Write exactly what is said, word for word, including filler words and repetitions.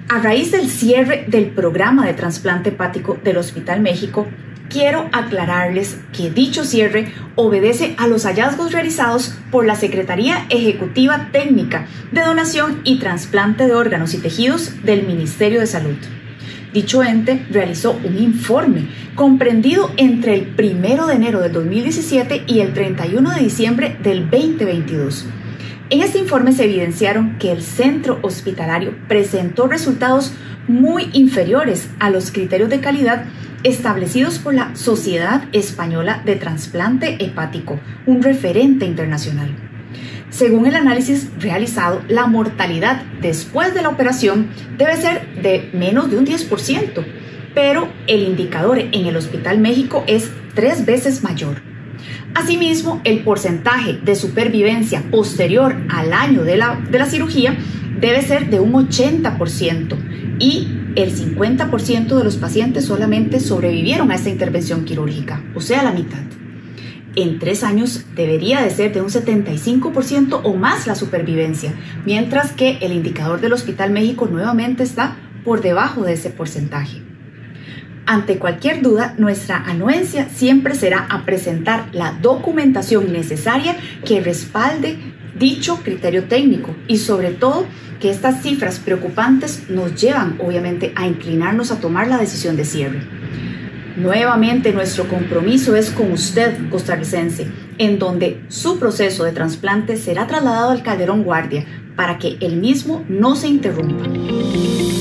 A raíz del cierre del programa de trasplante hepático del Hospital México, quiero aclararles que dicho cierre obedece a los hallazgos realizados por la Secretaría Ejecutiva Técnica de Donación y Trasplante de Órganos y Tejidos del Ministerio de Salud. Dicho ente realizó un informe comprendido entre el primero de enero del dos mil diecisiete y el treinta y uno de diciembre del veinte veintidós. En este informe se evidenciaron que el centro hospitalario presentó resultados muy inferiores a los criterios de calidad establecidos por la Sociedad Española de Trasplante Hepático, un referente internacional. Según el análisis realizado, la mortalidad después de la operación debe ser de menos de un diez por ciento, pero el indicador en el Hospital México es tres veces mayor. Asimismo, el porcentaje de supervivencia posterior al año de la, de la cirugía debe ser de un ochenta por ciento y el cincuenta por ciento de los pacientes solamente sobrevivieron a esta intervención quirúrgica, o sea, la mitad. En tres años debería de ser de un setenta y cinco por ciento o más la supervivencia, mientras que el indicador del Hospital México nuevamente está por debajo de ese porcentaje. Ante cualquier duda, nuestra anuencia siempre será a presentar la documentación necesaria que respalde dicho criterio técnico y sobre todo que estas cifras preocupantes nos llevan obviamente a inclinarnos a tomar la decisión de cierre. Nuevamente nuestro compromiso es con usted, costarricense, en donde su proceso de trasplante será trasladado al Calderón Guardia para que el mismo no se interrumpa.